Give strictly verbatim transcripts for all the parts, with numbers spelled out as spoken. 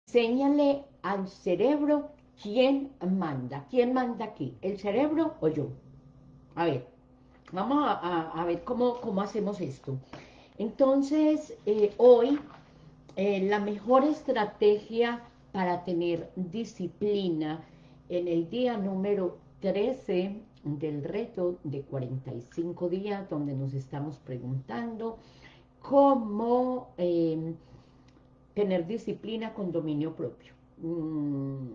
Enséñale al cerebro quién manda. ¿Quién manda aquí? ¿El cerebro o yo? A ver, vamos a, a- a ver cómo, cómo hacemos esto. Entonces, eh, hoy eh, la mejor estrategia para tener disciplina en el día número trece del reto de cuarenta y cinco días, donde nos estamos preguntando cómo eh, tener disciplina con dominio propio. Mm,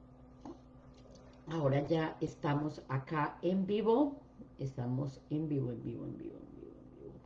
ahora ya estamos acá en vivo, estamos en vivo, en vivo, en vivo, en vivo, en vivo.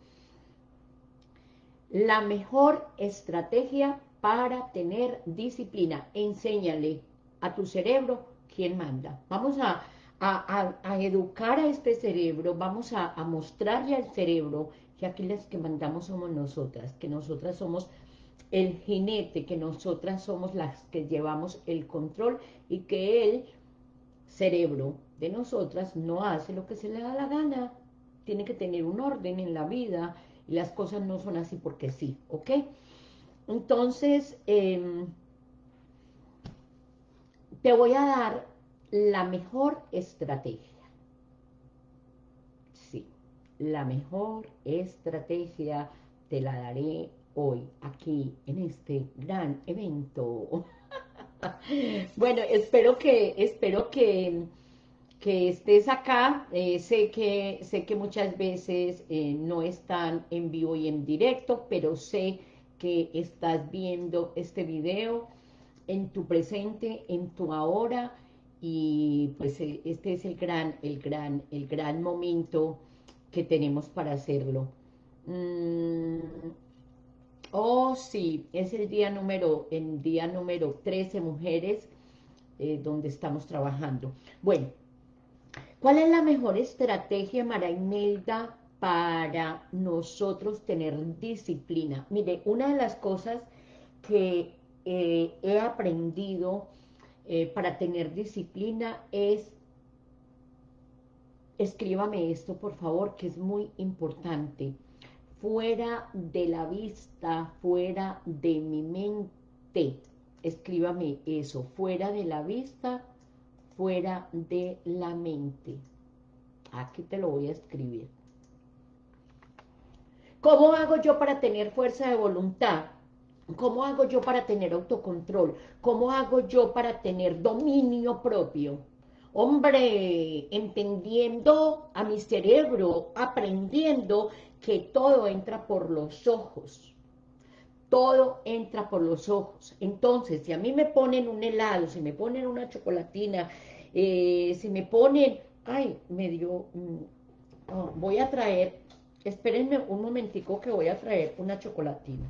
La mejor estrategia para tener disciplina. Enséñale a tu cerebro quién manda. Vamos a, a, a, a educar a este cerebro, vamos a, a mostrarle al cerebro que aquí las que mandamos somos nosotras, que nosotras somos el jinete, que nosotras somos las que llevamos el control y que el cerebro de nosotras no hace lo que se le da la gana. Tiene que tener un orden en la vida y las cosas no son así porque sí, ¿ok? Entonces, eh, te voy a dar la mejor estrategia. Sí, la mejor estrategia te la daré hoy, aquí, en este gran evento. Bueno, espero que, espero que, que estés acá. Eh, sé que, sé que muchas veces eh, no están en vivo y en directo, pero sé que estás viendo este video en tu presente, en tu ahora, y pues eh, este es el gran, el gran, el gran momento que tenemos para hacerlo. Mm, oh, sí, es el día número, el día número trece, mujeres, eh, donde estamos trabajando. Bueno, ¿cuál es la mejor estrategia, Mara Imelda, para nosotros tener disciplina? Mire, una de las cosas que eh, he aprendido eh, para tener disciplina es, escríbame esto por favor, que es muy importante, fuera de la vista, fuera de mi mente, escríbame eso, fuera de la vista, fuera de la mente. Aquí te lo voy a escribir. ¿Cómo hago yo para tener fuerza de voluntad? ¿Cómo hago yo para tener autocontrol? ¿Cómo hago yo para tener dominio propio? Hombre, entendiendo a mi cerebro, aprendiendo que todo entra por los ojos. Todo entra por los ojos. Entonces, si a mí me ponen un helado, si me ponen una chocolatina, eh, si me ponen... Ay, me dio... mm, oh, voy a traer... Espérenme un momentico que voy a traer una chocolatina.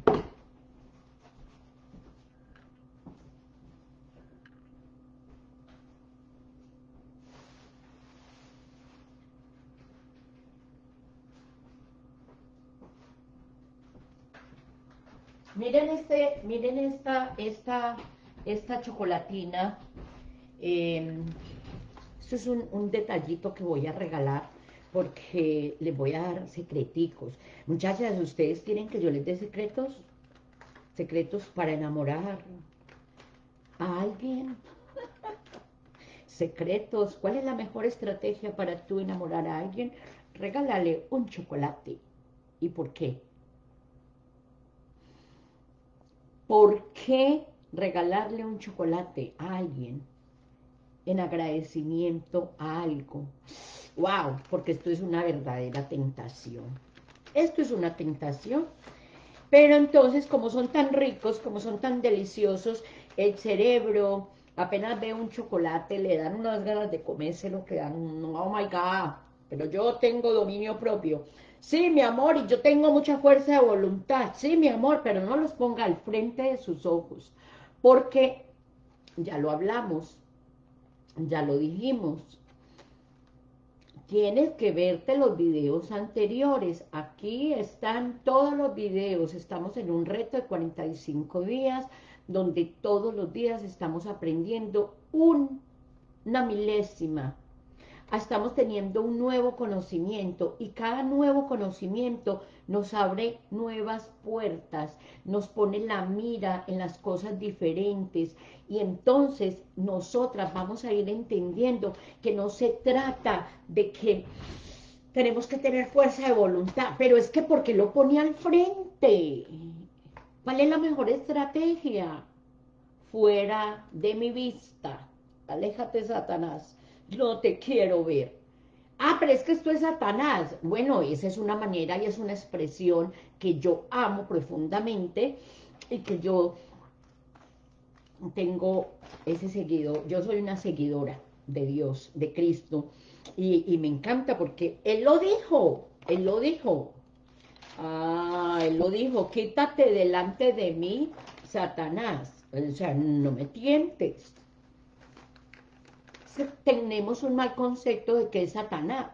Miren este, miren esta, esta, esta chocolatina. Eh, esto es un, un detallito que voy a regalar porque les voy a dar secreticos. Muchachas, ¿ustedes quieren que yo les dé secretos? Secretos para enamorar a alguien. Secretos. ¿Cuál es la mejor estrategia para tú enamorar a alguien? Regálale un chocolate. ¿Y por qué? ¿Por qué regalarle un chocolate a alguien en agradecimiento a algo? ¡Wow! Porque esto es una verdadera tentación. Esto es una tentación. Pero entonces, como son tan ricos, como son tan deliciosos, el cerebro apenas ve un chocolate, le dan unas ganas de comérselo, que dan, oh my God, pero yo tengo dominio propio. Sí, mi amor, y yo tengo mucha fuerza de voluntad. Sí, mi amor, pero no los ponga al frente de sus ojos, porque ya lo hablamos, ya lo dijimos, tienes que verte los videos anteriores. Aquí están todos los videos. Estamos en un reto de cuarenta y cinco días, donde todos los días estamos aprendiendo un, una milésima. estamos teniendo un nuevo conocimiento y cada nuevo conocimiento nos abre nuevas puertas, nos pone la mira en las cosas diferentes y entonces nosotras vamos a ir entendiendo que no se trata de que tenemos que tener fuerza de voluntad, pero es que porque lo pone al frente. ¿Cuál es la mejor estrategia? Fuera de mi vista. Aléjate, Satanás. No te quiero ver. Ah, pero es que esto es Satanás. Bueno, esa es una manera y es una expresión que yo amo profundamente y que yo tengo ese seguidor. Yo soy una seguidora de Dios, de Cristo, y, y me encanta porque Él lo dijo, Él lo dijo. Ah, Él lo dijo, quítate delante de mí, Satanás. O sea, no me tientes. Tenemos un mal concepto de qué es Satanás.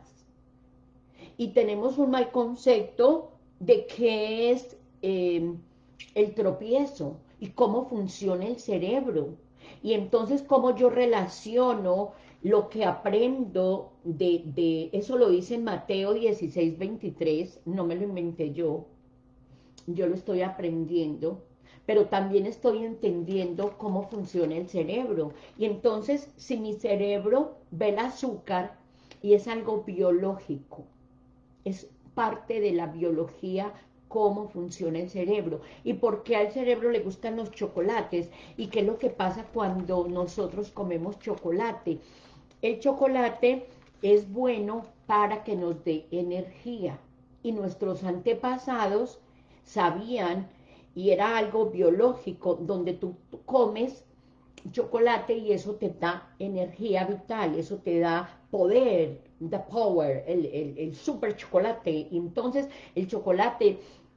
Y tenemos un mal concepto de qué es eh, el tropiezo y cómo funciona el cerebro. Y entonces cómo yo relaciono lo que aprendo de, de eso lo dice en Mateo dieciséis, veintitrés, no me lo inventé yo, yo lo estoy aprendiendo, pero también estoy entendiendo cómo funciona el cerebro. Y entonces, si mi cerebro ve el azúcar, y es algo biológico, es parte de la biología, cómo funciona el cerebro, y por qué al cerebro le gustan los chocolates, y qué es lo que pasa cuando nosotros comemos chocolate. El chocolate es bueno para que nos dé energía, y nuestros antepasados sabían, y era algo biológico, donde tú, tú comes chocolate y eso te da energía vital, eso te da poder, the power, el, el, el super chocolate. Entonces el chocolate,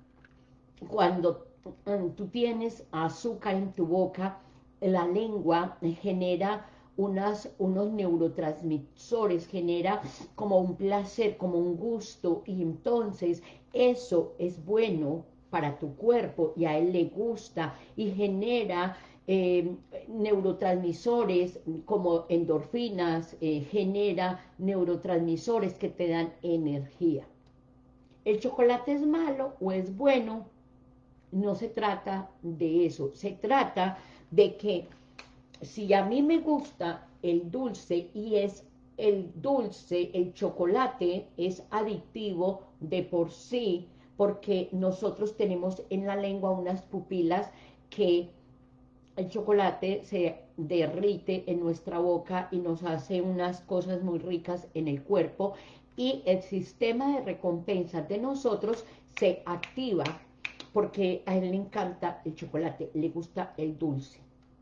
cuando um, tú tienes azúcar en tu boca, la lengua genera unas, unos neurotransmisores, genera como un placer, como un gusto, y entonces eso es bueno para tu cuerpo y a él le gusta y genera eh, neurotransmisores como endorfinas, eh, genera neurotransmisores que te dan energía. ¿El chocolate es malo o es bueno? No se trata de eso, se trata de que si a mí me gusta el dulce y es el dulce, el chocolate es adictivo de por sí, porque nosotros tenemos en la lengua unas pupilas que el chocolate se derrite en nuestra boca y nos hace unas cosas muy ricas en el cuerpo, y el sistema de recompensa de nosotros se activa porque a él le encanta el chocolate, le gusta el dulce.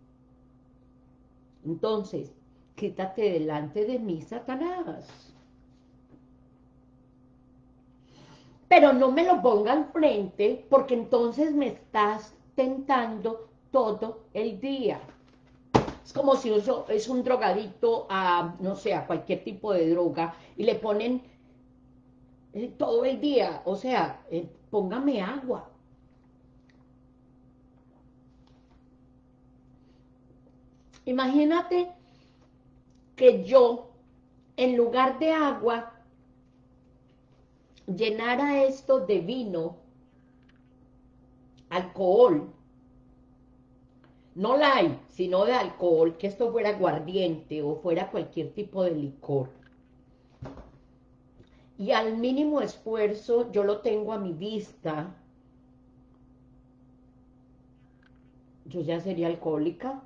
Entonces, quítate delante de mí, Satanás. Pero no me lo ponga al frente, porque entonces me estás tentando todo el día. Es como si uso, es un drogadicto a, no sé, a cualquier tipo de droga, y le ponen eh, todo el día, o sea, eh, póngame agua. Imagínate que yo, en lugar de agua, llenara esto de vino, alcohol, no light, sino de alcohol, que esto fuera aguardiente o fuera cualquier tipo de licor. Y al mínimo esfuerzo yo lo tengo a mi vista, yo ya sería alcohólica.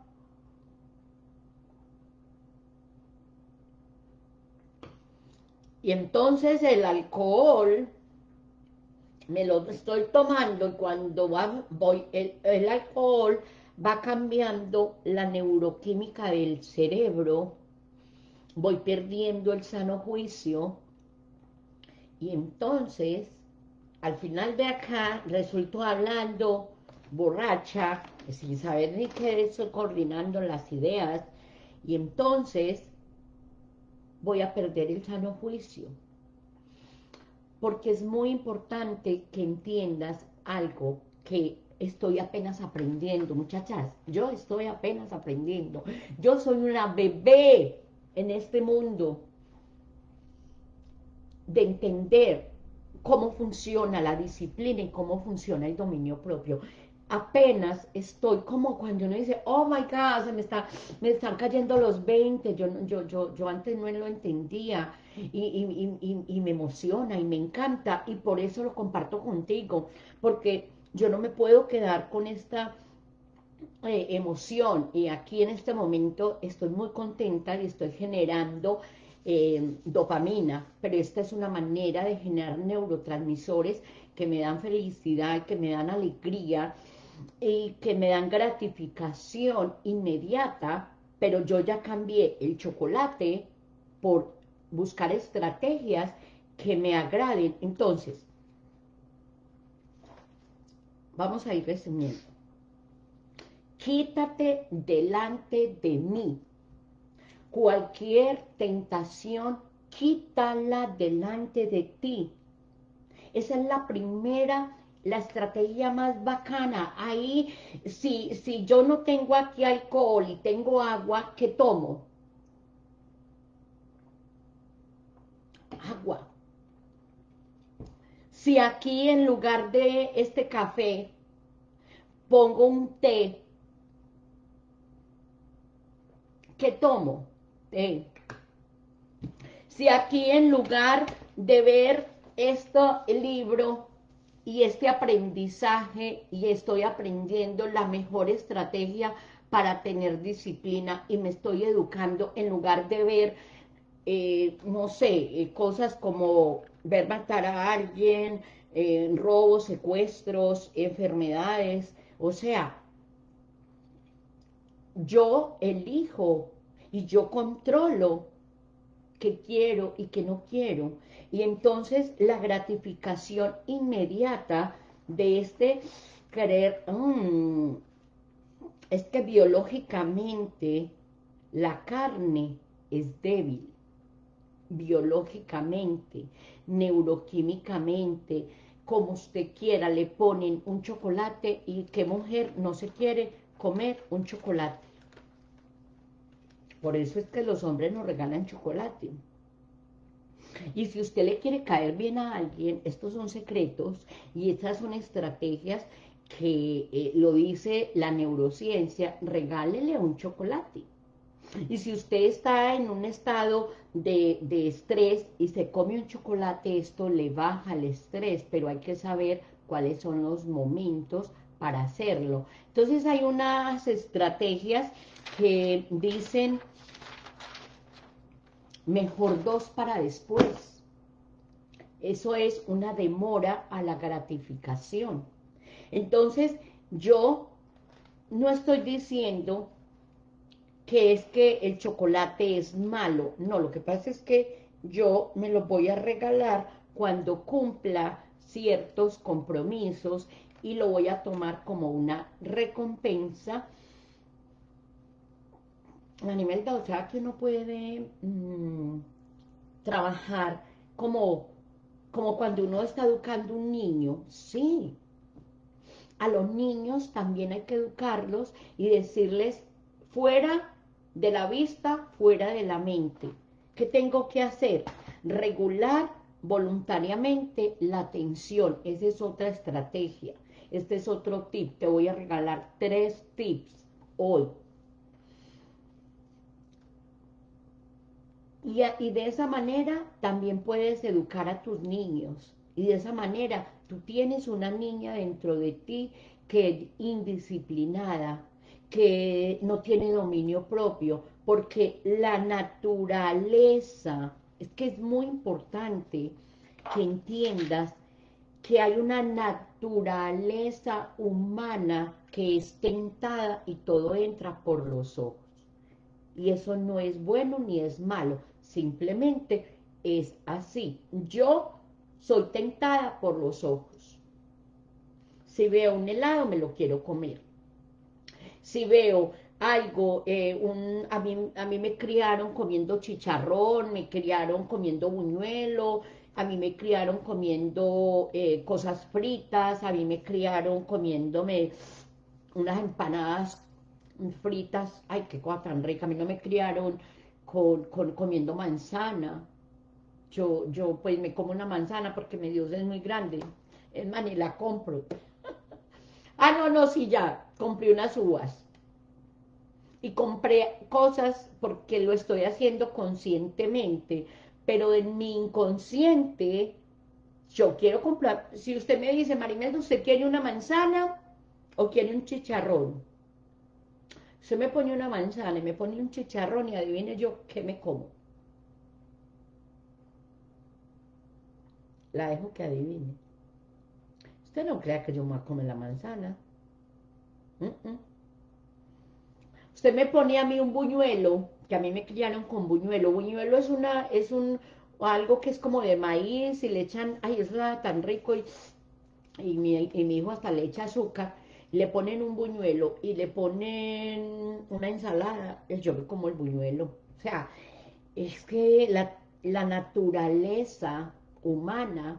Y entonces el alcohol me lo estoy tomando, y cuando va, voy, el, el alcohol va cambiando la neuroquímica del cerebro, voy perdiendo el sano juicio, y entonces al final de acá resulto hablando borracha, sin saber ni qué, estoy coordinando las ideas, y entonces voy a perder el sano juicio. Porque es muy importante que entiendas algo que estoy apenas aprendiendo, muchachas. Yo estoy apenas aprendiendo. Yo soy una bebé en este mundo. de entender cómo funciona la disciplina y cómo funciona el dominio propio. Apenas estoy como cuando uno dice, oh my God, se me, está, me están cayendo los veinte, yo, yo, yo, yo antes no lo entendía y, y, y, y me emociona y me encanta y por eso lo comparto contigo, porque yo no me puedo quedar con esta eh, emoción y aquí en este momento estoy muy contenta y estoy generando eh, dopamina, pero esta es una manera de generar neurotransmisores que me dan felicidad, que me dan alegría y que me dan gratificación inmediata, pero yo ya cambié el chocolate por buscar estrategias que me agraden. Entonces, vamos a ir resumiendo. Quítate delante de mí cualquier tentación, quítala delante de ti. Esa es la primera, la estrategia más bacana. Ahí, si, si yo no tengo aquí alcohol y tengo agua, ¿qué tomo? Agua. Si aquí en lugar de este café pongo un té, ¿qué tomo? Té. Si aquí en lugar de ver este libro y este aprendizaje y estoy aprendiendo la mejor estrategia para tener disciplina y me estoy educando en lugar de ver, eh, no sé, eh, cosas como ver matar a alguien, eh, robos, secuestros, enfermedades, o sea, yo elijo y yo controlo qué quiero y qué no quiero. Y entonces la gratificación inmediata de este querer, mmm, es que biológicamente la carne es débil, biológicamente, neuroquímicamente, como usted quiera, le ponen un chocolate y qué mujer no se quiere comer un chocolate. Por eso es que los hombres nos regalan chocolate. Y si usted le quiere caer bien a alguien, estos son secretos y estas son estrategias que eh, lo dice la neurociencia, regálele un chocolate. Y si usted está en un estado de, de estrés y se come un chocolate, esto le baja el estrés, pero hay que saber cuáles son los momentos para hacerlo. Entonces hay unas estrategias que dicen mejor dos para después. Eso es una demora a la gratificación. Entonces, yo no estoy diciendo que es que el chocolate es malo. No, lo que pasa es que yo me lo voy a regalar cuando cumpla ciertos compromisos y lo voy a tomar como una recompensa. Animelda, o sea que uno puede mmm, trabajar como, como cuando uno está educando un niño. Sí, a los niños también hay que educarlos y decirles fuera de la vista, fuera de la mente. ¿Qué tengo que hacer? Regular voluntariamente la atención. Esa es otra estrategia. Este es otro tip. Te voy a regalar tres tips hoy. Y, a, y de esa manera también puedes educar a tus niños. Y de esa manera tú tienes una niña dentro de ti que es indisciplinada, que no tiene dominio propio, porque la naturaleza, es que es muy importante que entiendas que hay una naturaleza humana que es tentada y todo entra por los ojos. Y eso no es bueno ni es malo, simplemente es así. Yo soy tentada por los ojos. Si veo un helado, me lo quiero comer. Si veo algo, eh, un, a, mí, a mí me criaron comiendo chicharrón, me criaron comiendo buñuelo, a mí me criaron comiendo eh, cosas fritas, a mí me criaron comiéndome unas empanadas fritas, ay, qué cosa tan rica, a mí no me criaron con, con, comiendo manzana, Yo, yo pues me como una manzana porque mi Dios es muy grande. Es más, ni la compro. Ah, no, no, sí, ya. Compré unas uvas. Y compré cosas porque lo estoy haciendo conscientemente. Pero en mi inconsciente, yo quiero comprar. Si usted me dice, Marimelda, ¿usted quiere una manzana o quiere un chicharrón? Usted me pone una manzana y me pone un chicharrón y adivine yo qué me como. La dejo que adivine. Usted no crea que yo me voy a comer la manzana. Mm, mm. Usted me pone a mí un buñuelo, que a mí me criaron con buñuelo. Buñuelo es una, es un, algo que es como de maíz y le echan, ay, eso es tan rico y, y, mi, y mi hijo hasta le echa azúcar. Le ponen un buñuelo y le ponen una ensalada. y Yo me como el buñuelo. O sea, es que la, la naturaleza humana,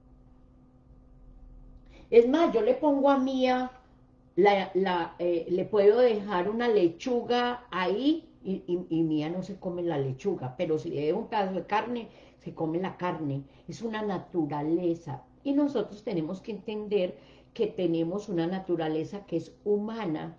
es más, yo le pongo a Mía la, la, eh, le puedo dejar una lechuga ahí y, y, y Mía no se come la lechuga, pero si le dejo un pedazo de carne, se come la carne. Es una naturaleza. Y nosotros tenemos que entender que tenemos una naturaleza que es humana.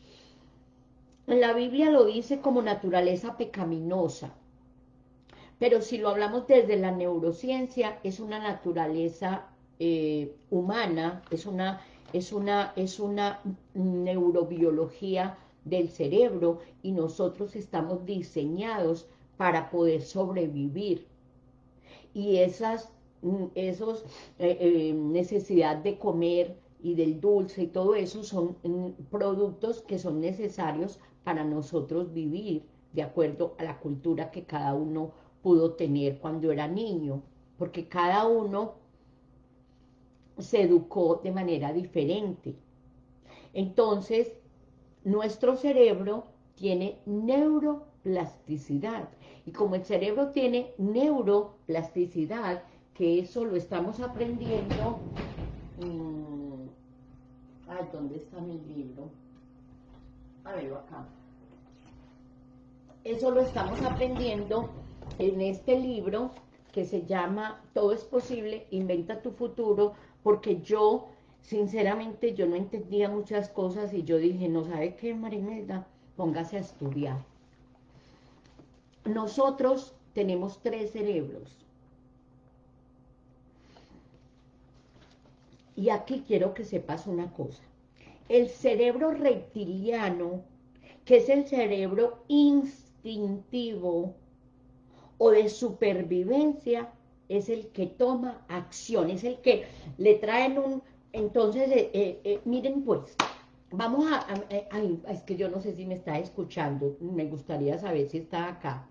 La Biblia lo dice como naturaleza pecaminosa, pero si lo hablamos desde la neurociencia, es una naturaleza eh, humana, es una, es, una, es una neurobiología del cerebro y nosotros estamos diseñados para poder sobrevivir. Y esas mm, esos, eh, eh, necesidad de comer y del dulce y todo eso son mm, productos que son necesarios para nosotros vivir de acuerdo a la cultura que cada uno pudo tener cuando era niño, porque cada uno se educó de manera diferente. Entonces, nuestro cerebro tiene neuroplasticidad. Y como el cerebro tiene neuroplasticidad, que eso lo estamos aprendiendo. Mmm, ay, ¿dónde está mi libro? A verlo acá. Eso lo estamos aprendiendo en este libro que se llama Todo es posible, inventa tu futuro, porque yo, sinceramente, yo no entendía muchas cosas y yo dije, no sabe qué, Marimelda, póngase a estudiar. Nosotros tenemos tres cerebros. Y aquí quiero que sepas una cosa. El cerebro reptiliano, que es el cerebro instintivo o de supervivencia, es el que toma acción, es el que le traen un... Entonces, eh, eh, eh, miren pues, vamos a... a eh, ay, es que yo no sé si me está escuchando, me gustaría saber si está acá.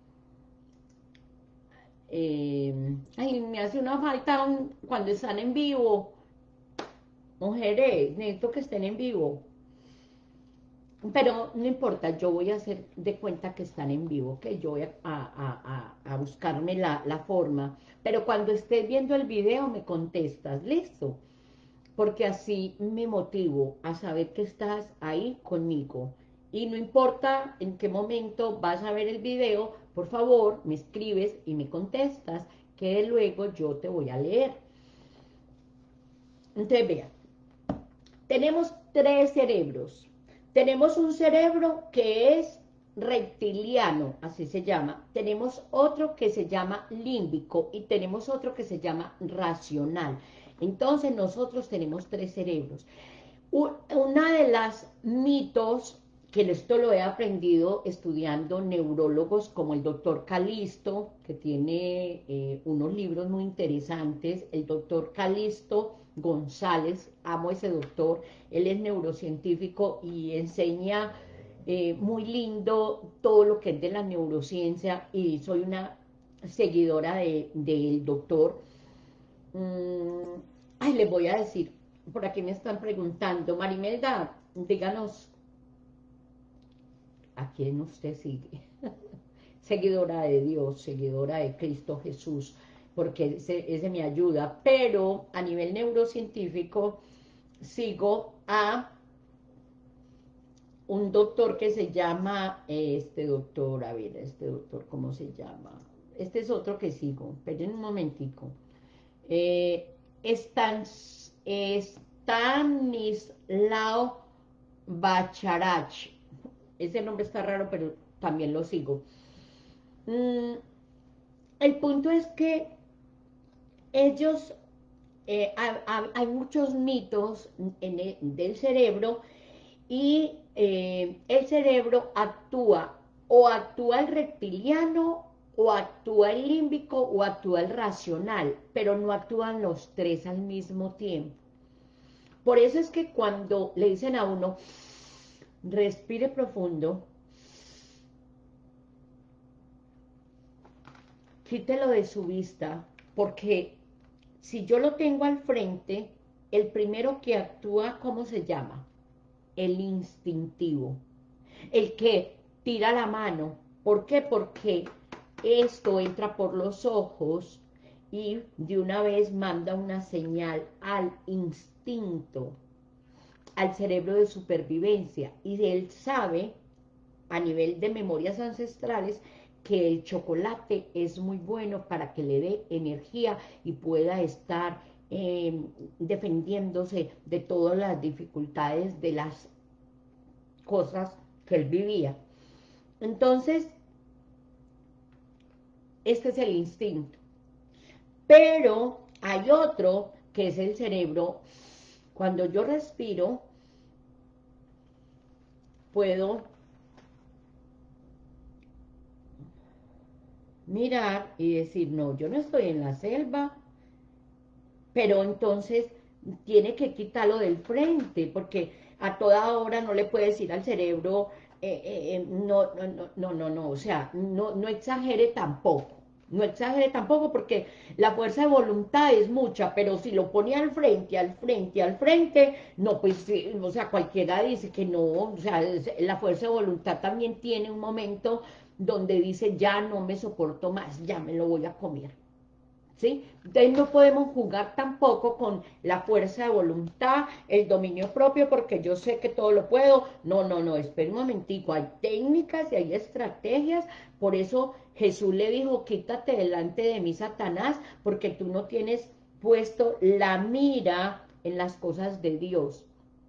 Eh, ay, me hace una falta un, cuando están en vivo. Mujeres, necesito que estén en vivo. Pero no importa, yo voy a hacer de cuenta que están en vivo, que yo voy a, a, a, a buscarme la, la forma. Pero cuando estés viendo el video me contestas, ¿listo? Porque así me motivo a saber que estás ahí conmigo. Y no importa en qué momento vas a ver el video, por favor, me escribes y me contestas, que luego yo te voy a leer. Entonces, vean, tenemos tres cerebros. Tenemos un cerebro que es reptiliano, así se llama. Tenemos otro que se llama límbico y tenemos otro que se llama racional. Entonces nosotros tenemos tres cerebros. Una de las mitos, que esto lo he aprendido estudiando neurólogos como el doctor Calisto, que tiene eh, unos libros muy interesantes, el doctor Calisto González, amo ese doctor, él es neurocientífico y enseña eh, muy lindo todo lo que es de la neurociencia y soy una seguidora del de, de doctor. Mm, ay, les voy a decir, por aquí me están preguntando, Marimelda, díganos a quién usted sigue. Seguidora de Dios, seguidora de Cristo Jesús, porque ese, ese me ayuda, pero a nivel neurocientífico sigo a un doctor que se llama, este doctor, a ver, este doctor, ¿cómo se llama? este es otro que sigo, esperen un momentico. Eh, Stans, Stanislao Bacharach. Ese nombre está raro, pero también lo sigo. Mm, el punto es que ellos, eh, ha- ha- hay muchos mitos en el- del cerebro y eh, el cerebro actúa, o actúa el reptiliano, o actúa el límbico, o actúa el racional, pero no actúan los tres al mismo tiempo. Por eso es que cuando le dicen a uno, respire profundo, quítelo de su vista, porque si yo lo tengo al frente, el primero que actúa, ¿cómo se llama? El instintivo, el que tira la mano. ¿Por qué? Porque esto entra por los ojos y de una vez manda una señal al instinto, al cerebro de supervivencia, y él sabe, a nivel de memorias ancestrales, que el chocolate es muy bueno para que le dé energía y pueda estar eh, defendiéndose de todas las dificultades de las cosas que él vivía. Entonces, este es el instinto. Pero hay otro que es el cerebro. Cuando yo respiro, puedo mirar y decir, no, yo no estoy en la selva, pero entonces tiene que quitarlo del frente, porque a toda hora no le puede decir al cerebro, eh, eh, eh, no, no, no, no, no, no, o sea, no, no exagere tampoco, no exagere tampoco, porque la fuerza de voluntad es mucha, pero si lo pone al frente, al frente, al frente, no, pues, sí, o sea, cualquiera dice que no, o sea, la fuerza de voluntad también tiene un momento donde dice, ya no me soporto más, ya me lo voy a comer. ¿Sí? Entonces no podemos jugar tampoco con la fuerza de voluntad, el dominio propio, porque yo sé que todo lo puedo. No, no, no, espera un momentico, hay técnicas y hay estrategias. Por eso Jesús le dijo, quítate delante de mí, Satanás, porque tú no tienes puesto la mira en las cosas de Dios.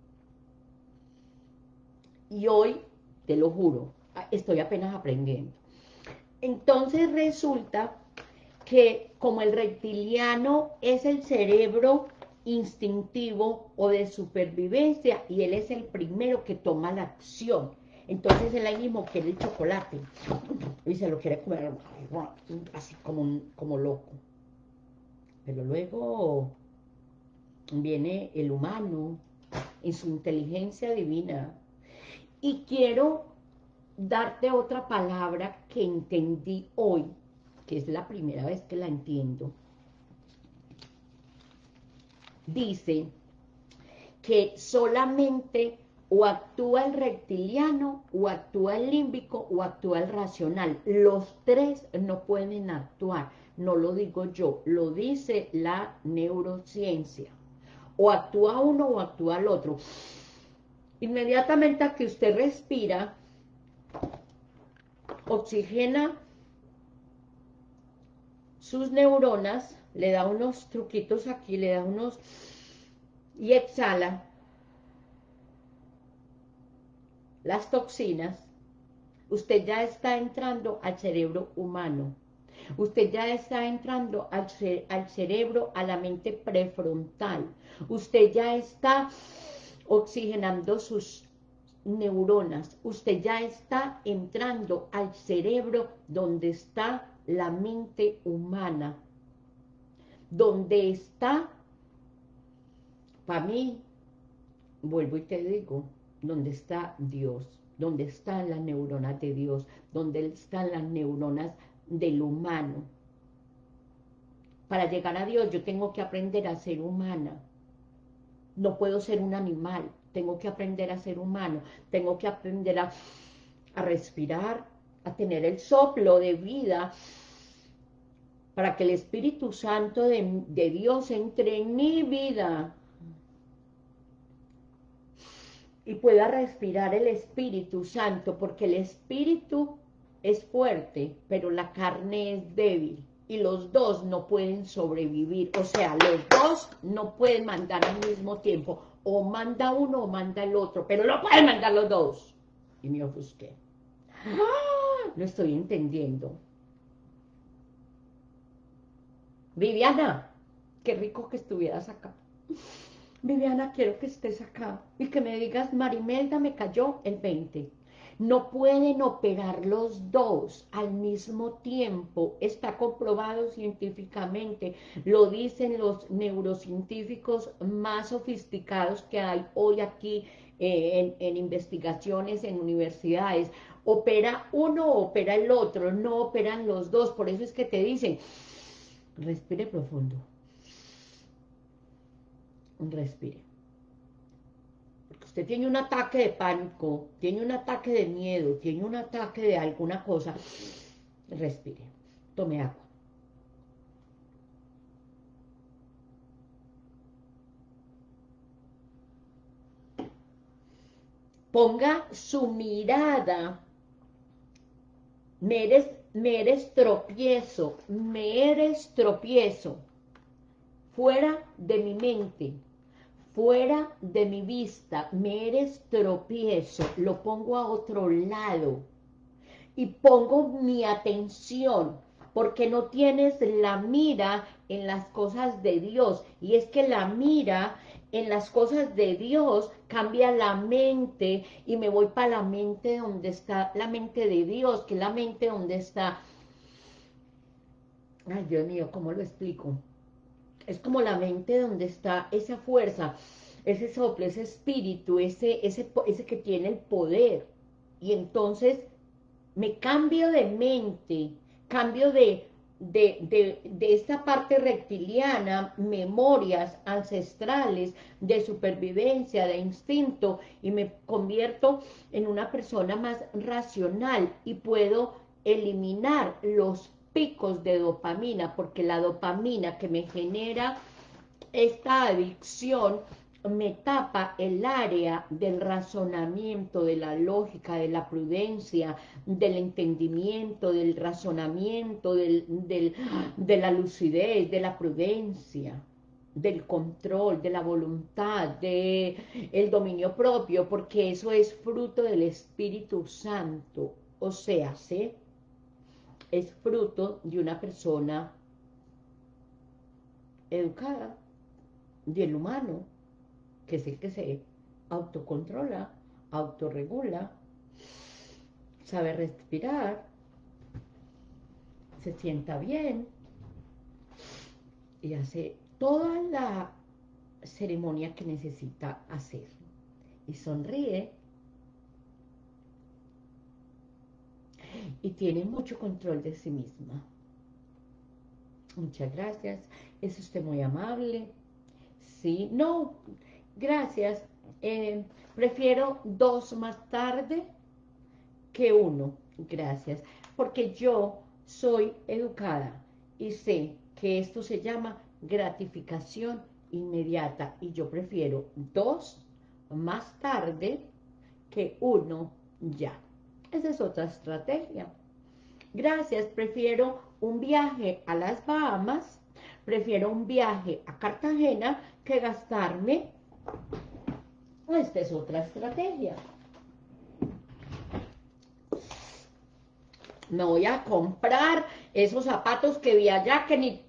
Y hoy, te lo juro, estoy apenas aprendiendo. Entonces resulta que como el reptiliano es el cerebro instintivo o de supervivencia y él es el primero que toma la acción, entonces él ahí mismo quiere el chocolate y se lo quiere comer así como, un, como loco. Pero luego viene el humano en su inteligencia divina. Y quiero darte otra palabra que entendí hoy, que es la primera vez que la entiendo. Dice que solamente o actúa el reptiliano, o actúa el límbico, o actúa el racional. Los tres no pueden actuar, no lo digo yo, lo dice la neurociencia. O actúa uno o actúa el otro. Inmediatamente a que usted respira, oxigena sus neuronas, le da unos truquitos aquí, le da unos... y exhala las toxinas, usted ya está entrando al cerebro humano. Usted ya está entrando al, ce al cerebro, a la mente prefrontal. Usted ya está oxigenando sus neuronas. Usted ya está entrando al cerebro donde está la mente humana. Donde está, para mí, vuelvo y te digo, donde está Dios, donde están las neuronas de Dios, donde están las neuronas del humano. Para llegar a Dios yo tengo que aprender a ser humana. No puedo ser un animal, tengo que aprender a ser humano, tengo que aprender a, a respirar, a tener el soplo de vida, para que el Espíritu Santo de, de Dios entre en mi vida y pueda respirar el Espíritu Santo, porque el Espíritu es fuerte, pero la carne es débil. Y los dos no pueden sobrevivir. O sea, los dos no pueden mandar al mismo tiempo. O manda uno o manda el otro. Pero no pueden mandar los dos. Y me ofusqué. ¡Ah! Lo estoy entendiendo. Viviana, qué rico que estuvieras acá. Viviana, quiero que estés acá y que me digas, Marimelda, me cayó el veinte. No pueden operar los dos al mismo tiempo, está comprobado científicamente, lo dicen los neurocientíficos más sofisticados que hay hoy aquí eh, en, en investigaciones en universidades. Opera uno o opera el otro, no operan los dos, por eso es que te dicen, respire profundo, respire. Usted tiene un ataque de pánico, tiene un ataque de miedo, tiene un ataque de alguna cosa, respire, tome agua. Ponga su mirada, me eres, me eres tropiezo, me eres tropiezo, fuera de mi mente, fuera de mi vista, me eres tropiezo, lo pongo a otro lado y pongo mi atención, porque no tienes la mira en las cosas de Dios, y es que la mira en las cosas de Dios cambia la mente, y me voy para la mente donde está la mente de Dios, que es la mente donde está, ay Dios mío, ¿cómo lo explico? Es como la mente donde está esa fuerza, ese soplo, ese espíritu, ese, ese, ese que tiene el poder, y entonces me cambio de mente, cambio de, de, de, de esta parte reptiliana, memorias ancestrales de supervivencia, de instinto, y me convierto en una persona más racional y puedo eliminar los picos de dopamina, porque la dopamina que me genera esta adicción me tapa el área del razonamiento, de la lógica, de la prudencia, del entendimiento, del razonamiento, del, del, de la lucidez, de la prudencia, del control, de la voluntad, de el dominio propio, porque eso es fruto del Espíritu Santo, o sea, ¿sí? Es fruto de una persona educada, del humano, que es el que se autocontrola, autorregula, sabe respirar, se sienta bien y hace toda la ceremonia que necesita hacer. Y sonríe y tiene mucho control de sí misma. Muchas gracias, es usted muy amable. Sí, no, gracias. Eh, prefiero dos más tarde que uno, gracias, porque yo soy educada y sé que esto se llama gratificación inmediata y yo prefiero dos más tarde que uno ya. Esa es otra estrategia. Gracias, prefiero un viaje a las Bahamas, prefiero un viaje a Cartagena que gastarme. Esta es otra estrategia. Me voy a comprar esos zapatos que vi allá que ni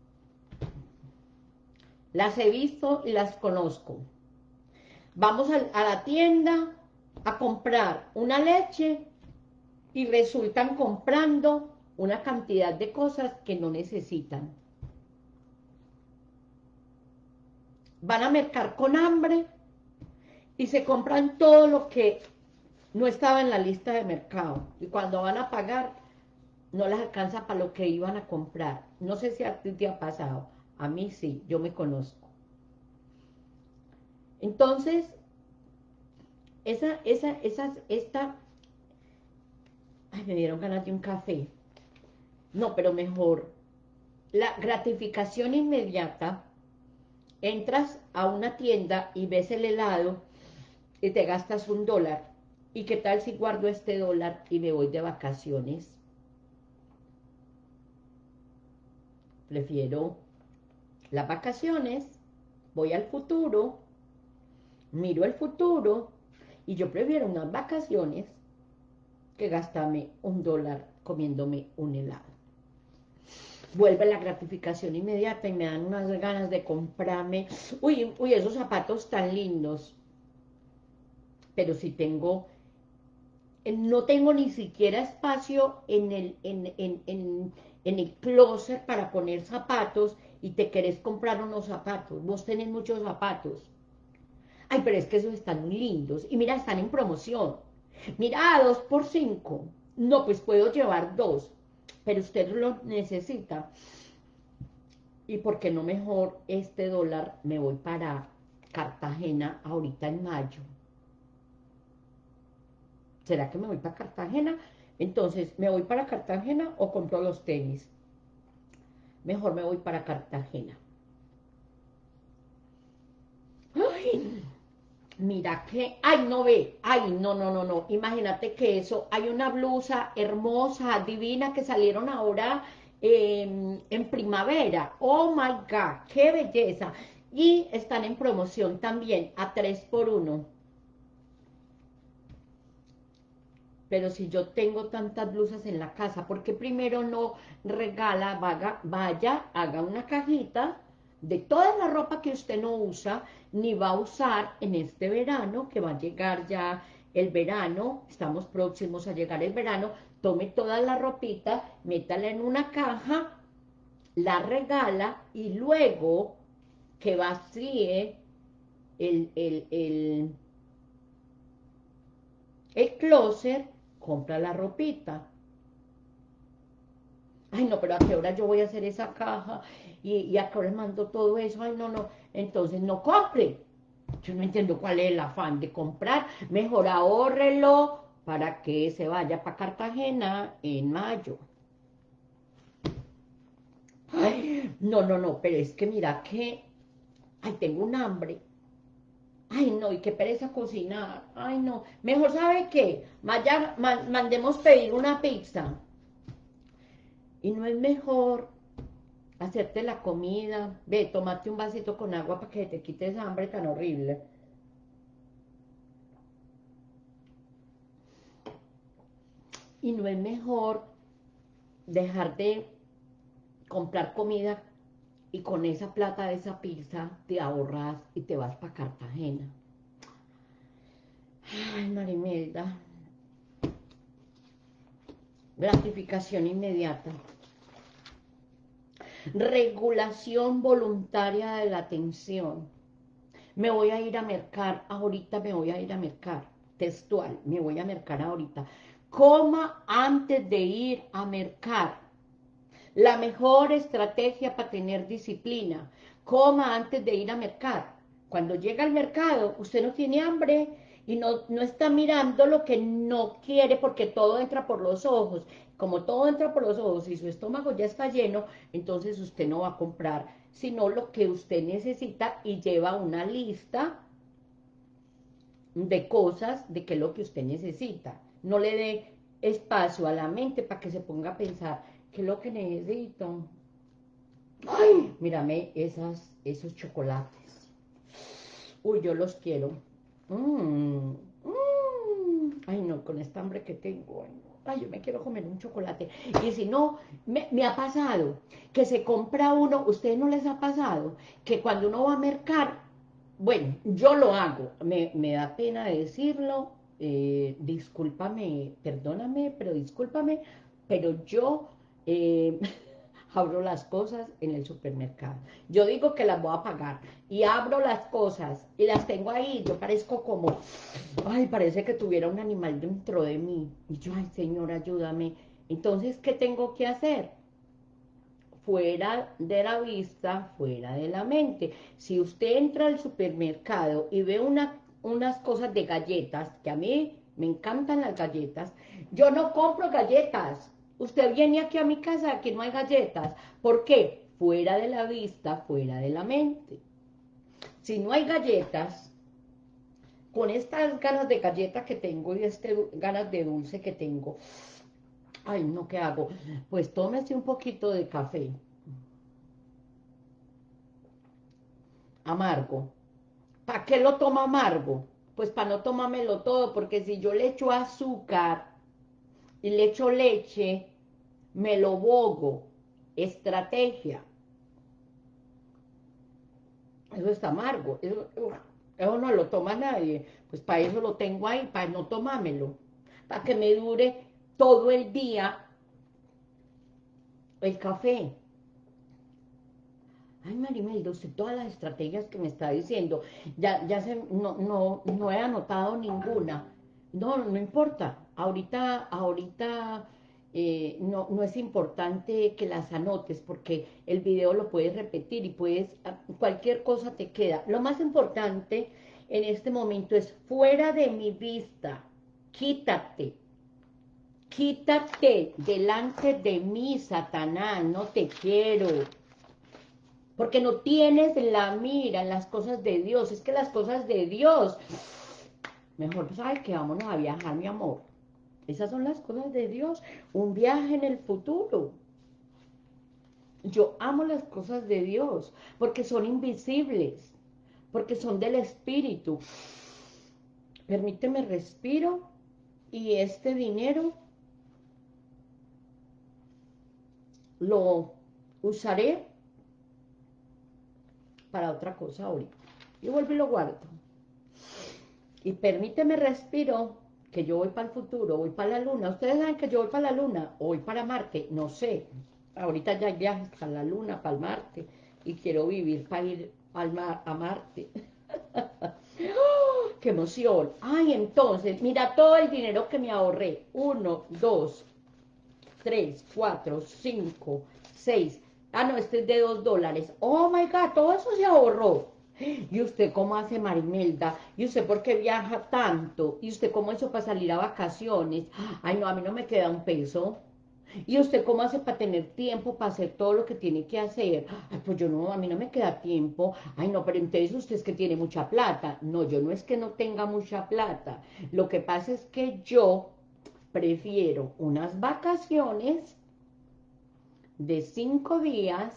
las he visto y las conozco. Vamos a, a la tienda a comprar una leche y resultan comprando una cantidad de cosas que no necesitan. Van a mercar con hambre y se compran todo lo que no estaba en la lista de mercado. Y cuando van a pagar, no les alcanza para lo que iban a comprar. No sé si a ti te ha pasado. A mí sí, yo me conozco. Entonces, esa, esa, esas, esta... Ay, me dieron ganas de un café. No, pero mejor. La gratificación inmediata. Entras a una tienda y ves el helado y te gastas un dólar. ¿Y qué tal si guardo este dólar y me voy de vacaciones? Prefiero las vacaciones, voy al futuro, miro el futuro, y yo prefiero unas vacaciones que gastarme un dólar comiéndome un helado. Vuelve la gratificación inmediata y me dan unas ganas de comprarme, uy, uy, esos zapatos tan lindos, pero si tengo, no tengo ni siquiera espacio en el, en, en, en, en el closet para poner zapatos, y te querés comprar unos zapatos, vos tenés muchos zapatos, ay, pero es que esos están muy lindos, y mira, están en promoción, mira, dos por cinco, no, pues puedo llevar dos, pero usted lo necesita, y por qué no mejor este dólar me voy para Cartagena ahorita en mayo. ¿Será que me voy para Cartagena? Entonces, ¿me voy para Cartagena o compro los tenis? Mejor me voy para Cartagena. Ay, mira que, ay, no ve, ay, no, no, no, no, imagínate que eso, hay una blusa hermosa, divina, que salieron ahora eh, en primavera, oh my God, qué belleza, y están en promoción también, a tres por uno. Pero si yo tengo tantas blusas en la casa, ¿por qué primero no regala, vaya, vaya, haga una cajita de toda la ropa que usted no usa, ni va a usar en este verano, que va a llegar ya el verano, estamos próximos a llegar el verano, tome toda la ropita, métala en una caja, la regala, y luego que vacíe el, el, el, el closet, compra la ropita. Ay, no, pero ¿a qué hora yo voy a hacer esa caja? Y, y a qué hora mando todo eso. Ay, no, no. Entonces no compre. Yo no entiendo cuál es el afán de comprar. Mejor ahórrelo para que se vaya para Cartagena en mayo. Ay, no, no, no, pero es que mira que, ay, tengo un hambre. Ay, no, y qué pereza cocinar. Ay, no. Mejor, ¿sabe qué? Vaya, ma- mandemos pedir una pizza. Y no es mejor hacerte la comida, ve, tomate un vasito con agua para que te quites esa hambre tan horrible. Y no es mejor dejar de comprar comida, y con esa plata de esa pizza te ahorras y te vas para Cartagena. Ay, Marimelda, gratificación inmediata. Regulación voluntaria de la tensión. Me voy a ir a mercar, ahorita me voy a ir a mercar, textual, me voy a mercar ahorita. Coma antes de ir a mercar. La mejor estrategia para tener disciplina. Coma antes de ir a mercar. Cuando llega al mercado, usted no tiene hambre y no, no está mirando lo que no quiere, porque todo entra por los ojos. Como todo entra por los ojos y su estómago ya está lleno, entonces usted no va a comprar, sino lo que usted necesita, y lleva una lista de cosas, de qué es lo que usted necesita. No le dé espacio a la mente para que se ponga a pensar qué es lo que necesito. Ay, mírame esas, esos chocolates. Uy, yo los quiero. Mm, mm. Ay, no, con esta hambre que tengo. Ay, no. Ay, yo me quiero comer un chocolate. Y si no, me, me ha pasado que se compra uno, ¿ustedes no les ha pasado? Que cuando uno va a mercar, bueno, yo lo hago, me, me da pena decirlo, eh, discúlpame, perdóname, pero discúlpame, pero yo eh, abro las cosas en el supermercado. Yo digo que las voy a pagar y abro las cosas y las tengo ahí. Yo parezco como, ay, parece que tuviera un animal dentro de mí. Y yo, ay, Señor, ayúdame. Entonces, ¿qué tengo que hacer? Fuera de la vista, fuera de la mente. Si usted entra al supermercado y ve una, unas cosas de galletas, que a mí me encantan las galletas, yo no compro galletas. Usted viene aquí a mi casa, aquí no hay galletas. ¿Por qué? Fuera de la vista, fuera de la mente. Si no hay galletas, con estas ganas de galleta que tengo y este ganas de dulce que tengo, ay, no, ¿qué hago? Pues tómese un poquito de café amargo. ¿Para qué lo toma amargo? Pues para no tomármelo todo, porque si yo le echo azúcar y le echo leche, me lo bogo. Estrategia. Eso está amargo. Eso, eso no lo toma nadie. Pues para eso lo tengo ahí, para no tomármelo. Para que me dure todo el día el café. Ay, Marimelda, usted todas las estrategias que me está diciendo, ya, ya se, no, no, no he anotado ninguna. No, no importa. Ahorita, ahorita eh, no, no es importante que las anotes porque el video lo puedes repetir y puedes, cualquier cosa te queda. Lo más importante en este momento es fuera de mi vista. Quítate. Quítate delante de mí, Satanás. No te quiero. Porque no tienes la mira en las cosas de Dios. Es que las cosas de Dios, mejor, ¿sabes qué? Vámonos a viajar, mi amor. Esas son las cosas de Dios. Un viaje en el futuro. Yo amo las cosas de Dios, porque son invisibles, porque son del Espíritu. Permíteme respiro, y este dinero lo usaré para otra cosa ahorita. Y vuelvo y lo guardo. Y permíteme respiro, que yo voy para el futuro, voy para la luna. Ustedes saben que yo voy para la luna, o voy para Marte, no sé. Ahorita ya hay viajes para la luna, para el Marte, y quiero vivir para ir al mar, a Marte. ¡Oh, ¡qué emoción! Ay, entonces, mira todo el dinero que me ahorré. Uno, dos, tres, cuatro, cinco, seis. Ah, no, este es de dos dólares. Oh, my God, todo eso se ahorró. ¿Y usted cómo hace, Marimelda? ¿Y usted por qué viaja tanto? ¿Y usted cómo hizo para salir a vacaciones? Ay, no, a mí no me queda un peso. ¿Y usted cómo hace para tener tiempo para hacer todo lo que tiene que hacer? Ay, pues yo no, a mí no me queda tiempo. Ay, no, pero entonces usted es que tiene mucha plata. No, yo no es que no tenga mucha plata. Lo que pasa es que yo prefiero unas vacaciones de cinco días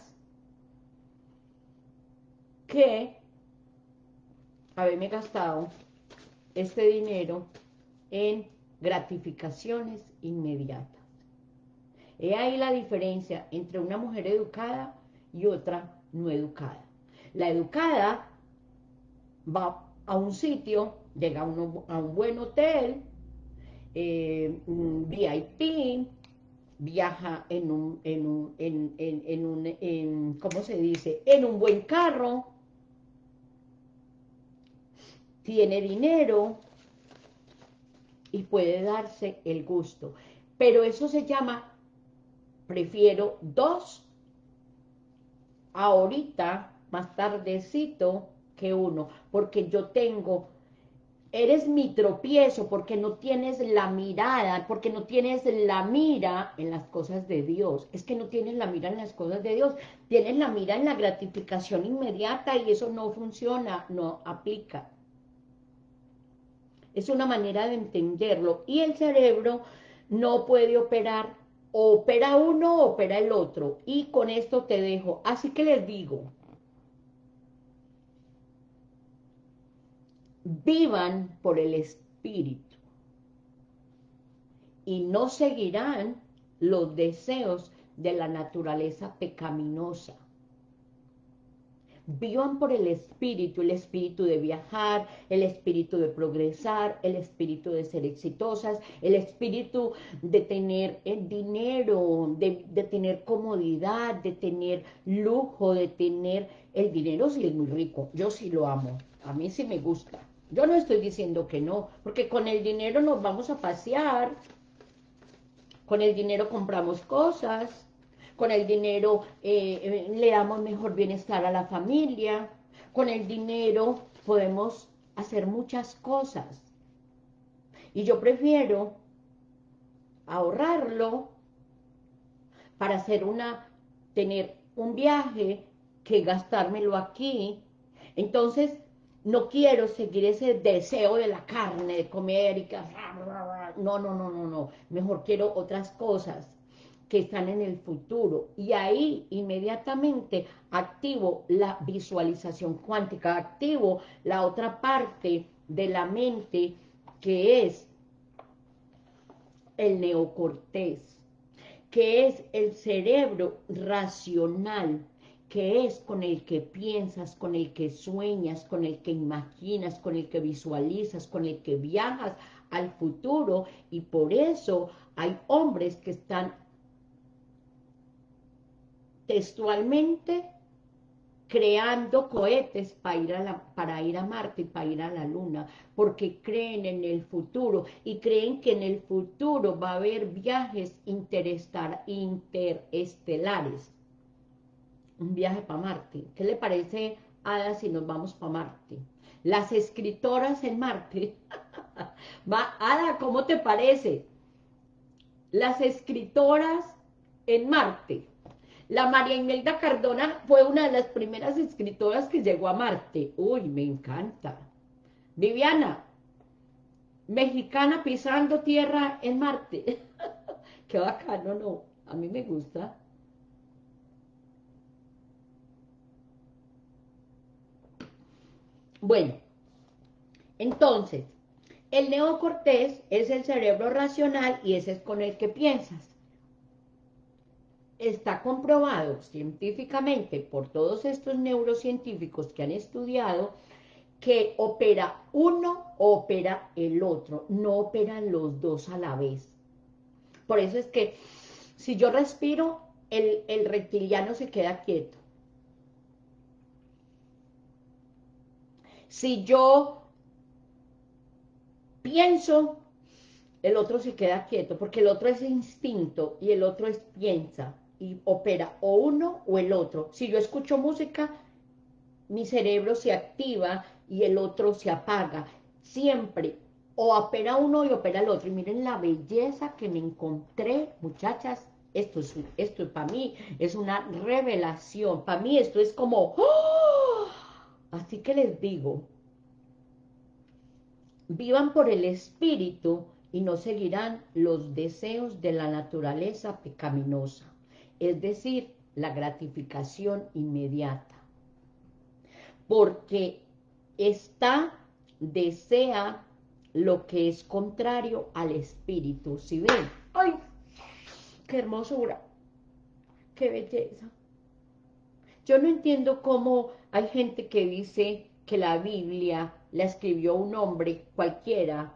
que haberme gastado este dinero en gratificaciones inmediatas. He ahí la diferencia entre una mujer educada y otra no educada. La educada va a un sitio, llega a, uno, a un buen hotel, eh, V I P, viaja en un, en un, en, en, en un en, ¿cómo se dice? En un buen carro, tiene dinero y puede darse el gusto. Pero eso se llama, prefiero dos ahorita, más tardecito, que uno, porque yo tengo, eres mi tropiezo, porque no tienes la mirada, porque no tienes la mira en las cosas de Dios. Es que no tienes la mira en las cosas de Dios, tienes la mira en la gratificación inmediata y eso no funciona, no aplica. Es una manera de entenderlo y el cerebro no puede operar, o opera uno o opera el otro. Y con esto te dejo. Así que les digo, vivan por el Espíritu y no seguirán los deseos de la naturaleza pecaminosa. Vivan por el espíritu, el espíritu de viajar, el espíritu de progresar, el espíritu de ser exitosas, el espíritu de tener el dinero, de, de tener comodidad, de tener lujo, de tener... El dinero sí es muy rico, yo sí lo amo, a mí sí me gusta. Yo no estoy diciendo que no, porque con el dinero nos vamos a pasear, con el dinero compramos cosas, con el dinero eh, le damos mejor bienestar a la familia, con el dinero podemos hacer muchas cosas. Y yo prefiero ahorrarlo para hacer una, tener un viaje que gastármelo aquí. Entonces, no quiero seguir ese deseo de la carne, de comer y que... No, no, no, no, no. Mejor quiero otras cosas que están en el futuro. Y ahí inmediatamente activo la visualización cuántica, activo la otra parte de la mente que es el neocortés, que es el cerebro racional, que es con el que piensas, con el que sueñas, con el que imaginas, con el que visualizas, con el que viajas al futuro, y por eso hay hombres que están textualmente creando cohetes para ir, a la, para ir a Marte y para ir a la Luna, porque creen en el futuro y creen que en el futuro va a haber viajes interestelares. Un viaje para Marte. ¿Qué le parece, Ada, si nos vamos para Marte? Las escritoras en Marte. Va, Ada, ¿cómo te parece? Las escritoras en Marte. La María Imelda Cardona fue una de las primeras escritoras que llegó a Marte. Uy, me encanta. Viviana, mexicana pisando tierra en Marte. Qué bacano, ¿no? A mí me gusta. Bueno, entonces, el neocortés es el cerebro racional y ese es con el que piensas. Está comprobado científicamente por todos estos neurocientíficos que han estudiado que opera uno, opera el otro, no operan los dos a la vez. Por eso es que si yo respiro, el, el reptiliano se queda quieto. Si yo pienso, el otro se queda quieto, porque el otro es instinto y el otro es piensa y opera o uno o el otro. Si yo escucho música, mi cerebro se activa y el otro se apaga. Siempre o opera uno y opera el otro. Y miren la belleza que me encontré, muchachas. Esto es, esto para mí es una revelación. Para mí esto es como... ¡oh! Así que les digo, vivan por el espíritu y no seguirán los deseos de la naturaleza pecaminosa, es decir, la gratificación inmediata. Porque esta desea lo que es contrario al espíritu. ¿Sí ven? ¡Ay! ¡Qué hermosura! ¡Qué belleza! Yo no entiendo cómo hay gente que dice que la Biblia la escribió un hombre cualquiera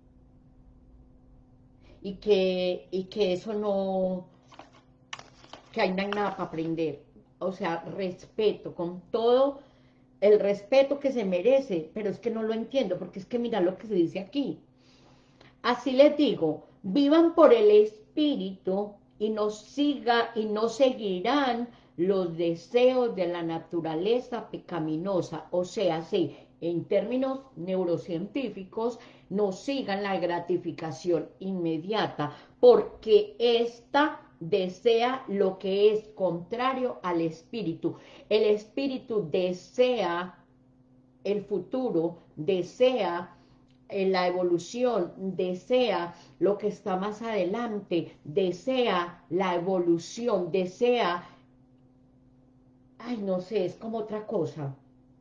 y que, y que eso no, que ahí no hay nada para aprender. O sea, respeto, con todo el respeto que se merece, pero es que no lo entiendo, porque es que mira lo que se dice aquí. Así les digo, vivan por el espíritu y no siga y no seguirán los deseos de la naturaleza pecaminosa, o sea, sí, en términos neurocientíficos, no sigan la gratificación inmediata, porque esta desea lo que es contrario al espíritu. El espíritu desea el futuro, desea la evolución, desea lo que está más adelante, desea la evolución, desea, ay, no sé, es como otra cosa.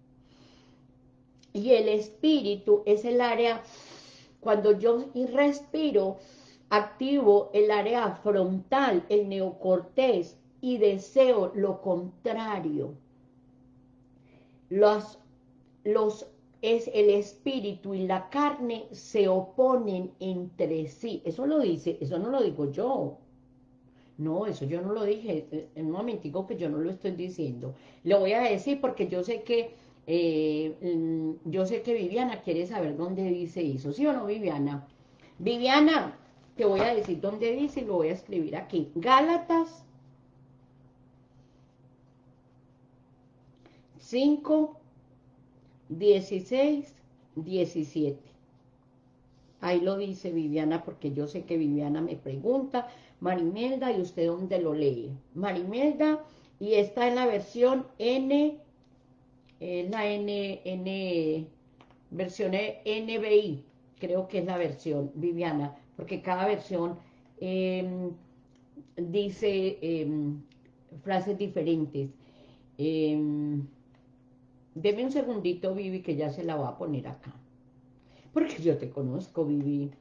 Y el espíritu es el área, cuando yo respiro, activo el área frontal, el neocortés, y deseo lo contrario. Los, los es el espíritu y la carne se oponen entre sí. Eso lo dice, eso no lo digo yo. No, eso yo no lo dije. En un momentico que yo no lo estoy diciendo. Lo voy a decir porque yo sé que eh, yo sé que Viviana quiere saber dónde dice eso. ¿Sí o no, Viviana? Viviana, te voy a decir dónde dice y lo voy a escribir aquí. Gálatas cinco, dieciséis, diecisiete. Ahí lo dice Viviana, porque yo sé que Viviana me pregunta, Marimelda, ¿y usted dónde lo lee? Marimelda, y está en la versión N, es la N, N, versión N B I, creo que es la versión, Viviana, porque cada versión eh, dice eh, frases diferentes. Eh, deme un segundito, Vivi, que ya se la voy a poner acá. Porque yo te conozco, Vivi.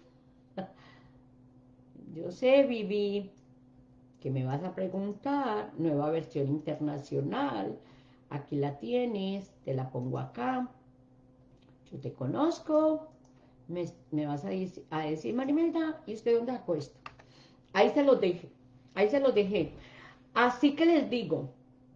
Yo sé, Vivi, que me vas a preguntar. Nueva versión internacional. Aquí la tienes, te la pongo acá. Yo te conozco. Me, me vas a, a decir, Marimelda, ¿y usted dónde sacó esto? Ahí se los dejé. Ahí se los dejé. Así que les digo,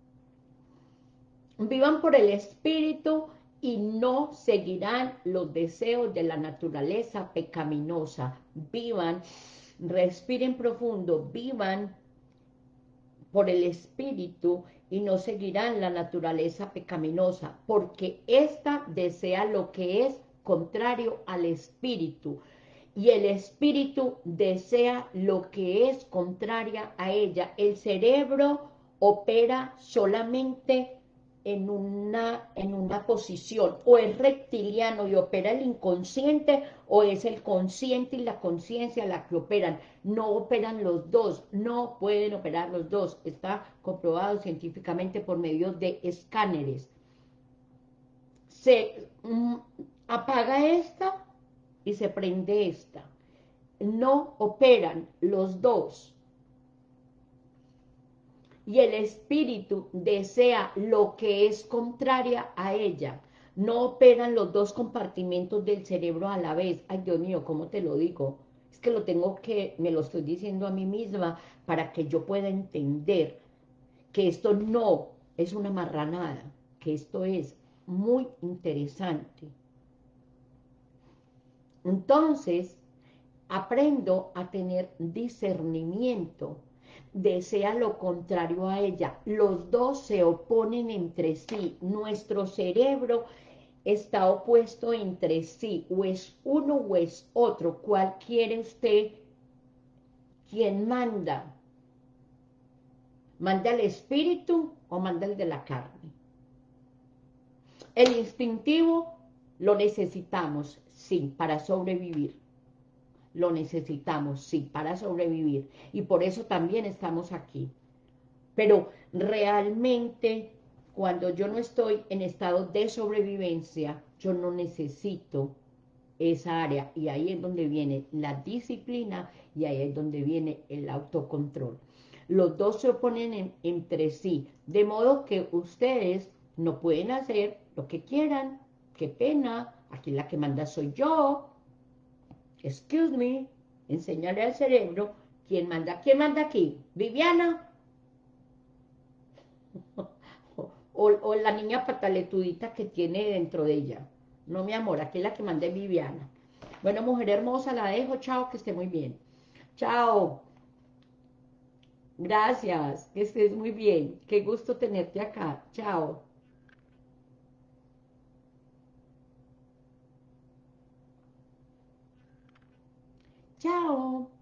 vivan por el Espíritu y no seguirán los deseos de la naturaleza pecaminosa. Vivan, respiren profundo, vivan por el Espíritu y no seguirán la naturaleza pecaminosa, porque ésta desea lo que es contrario al Espíritu, y el Espíritu desea lo que es contraria a ella. El cerebro opera solamente en una, en una posición, o es reptiliano y opera el inconsciente, o es el consciente y la conciencia la que operan. No operan los dos, no pueden operar los dos. Está comprobado científicamente por medio de escáneres. Se mm, apaga esta y se prende esta. No operan los dos. Y el espíritu desea lo que es contraria a ella. No operan los dos compartimentos del cerebro a la vez. Ay, Dios mío, ¿cómo te lo digo? Es que lo tengo que, me lo estoy diciendo a mí misma para que yo pueda entender que esto no es una marranada, que esto es muy interesante. Entonces, aprendo a tener discernimiento, desea lo contrario a ella, los dos se oponen entre sí, nuestro cerebro está opuesto entre sí, o es uno o es otro. ¿Cuál quiere usted? ¿Quién manda? ¿Manda el espíritu o manda el de la carne? El instintivo lo necesitamos, sí, para sobrevivir. Lo necesitamos, sí, para sobrevivir. Y por eso también estamos aquí. Pero realmente, cuando yo no estoy en estado de sobrevivencia, yo no necesito esa área. Y ahí es donde viene la disciplina y ahí es donde viene el autocontrol. Los dos se oponen en, entre sí, de modo que ustedes no pueden hacer lo que quieran. Qué pena, aquí la que manda soy yo. Excuse me, enseñarle al cerebro quién manda. ¿Quién manda aquí? ¿Viviana? O, o la niña pataletudita que tiene dentro de ella. No, mi amor, aquí la que manda es Viviana. Bueno, mujer hermosa, la dejo. Chao, que esté muy bien. Chao. Gracias, que estés muy bien. Qué gusto tenerte acá. Chao. Chao.